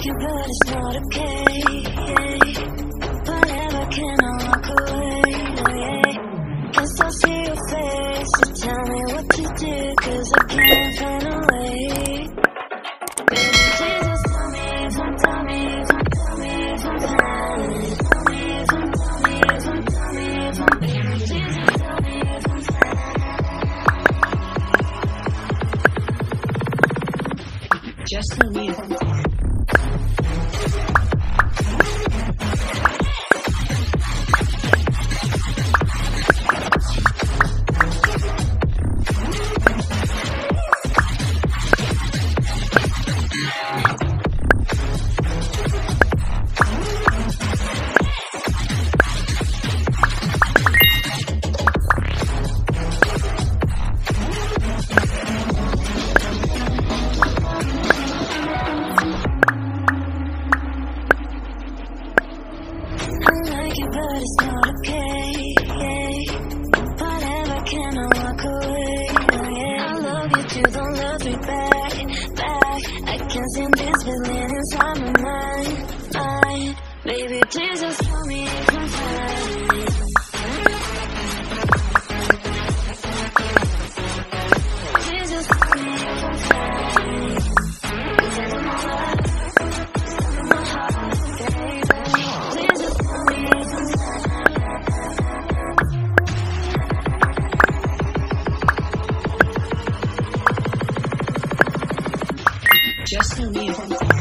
you, but it's not okay. Whatever, can I walk away? Guess I'll see your face. You tell me what to do, 'cause I can't find a way. Baby, please just tell me if I'm, tell me if I'm, tell me if I'm fine. Tell me if I'm, tell me if I'm, tell me if I'm, baby, please just tell me if I'm fine. Just tell me if I'm fine. But it's not okay. Whatever, can I walk away? I love you too, don't love me back. I can't seem this feeling inside my mind. Baby, please just tell me if I'm fine. Please just tell me if I'm fine. 'Cause I don't know why, stuck in my heart, baby. Please just tell me if I'm just tell me if I'm fine.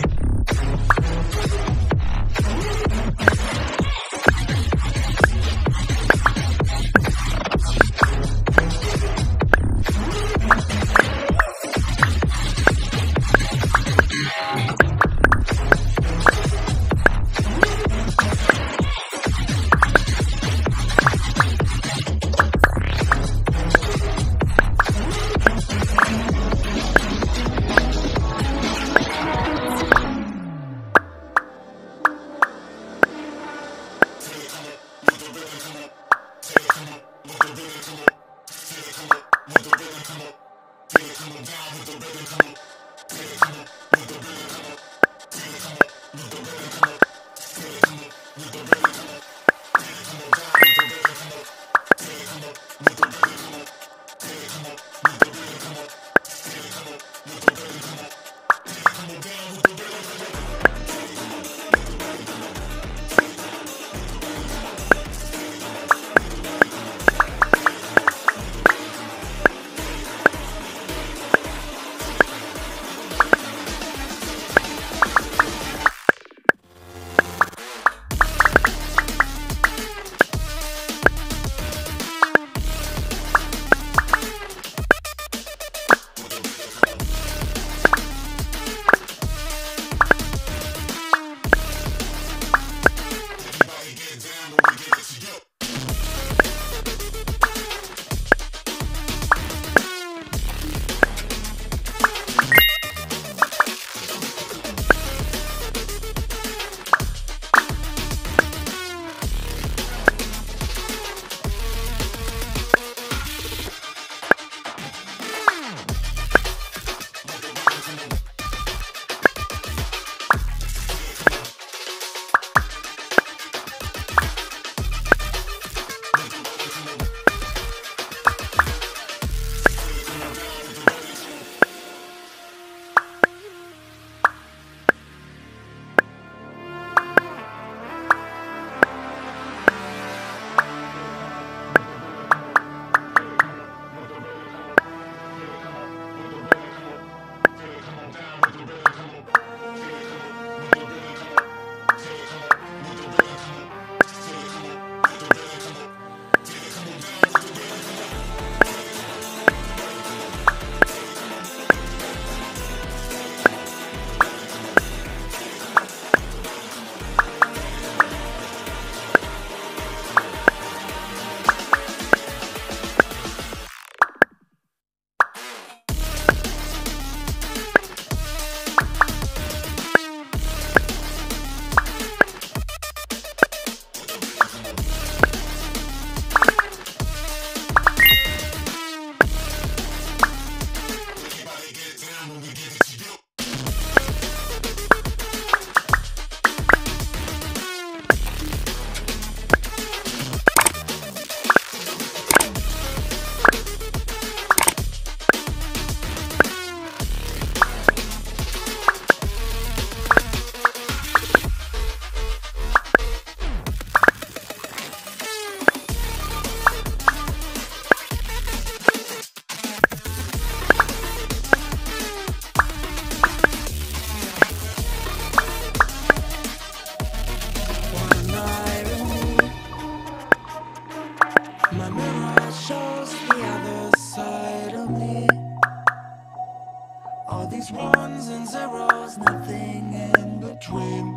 zeros, nothing in between.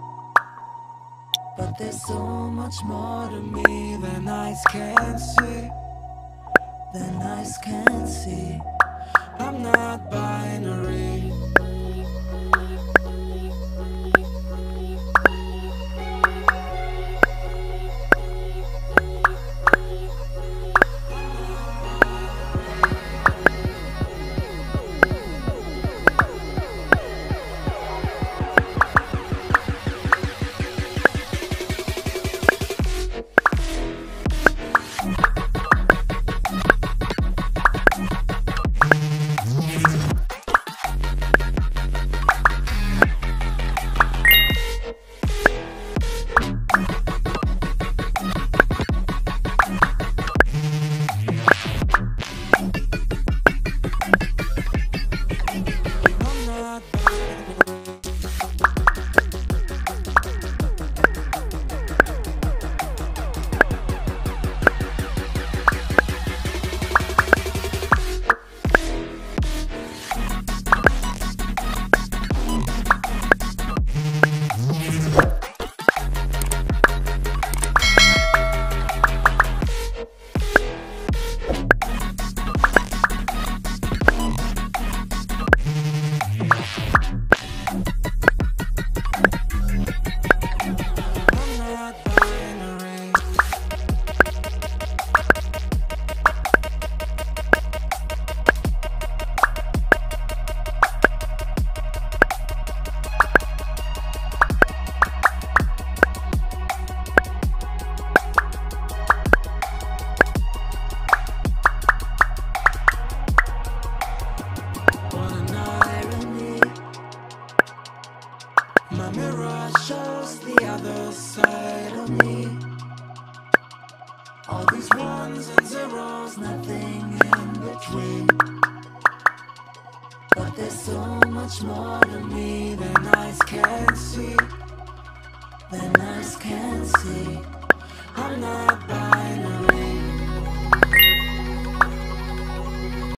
But there's so much more to me than eyes can see, than eyes can see. I'm not binary. My mirror shows the other side of me. All these ones and zeros, nothing in between. But there's so much more to me than eyes can see, than eyes can see.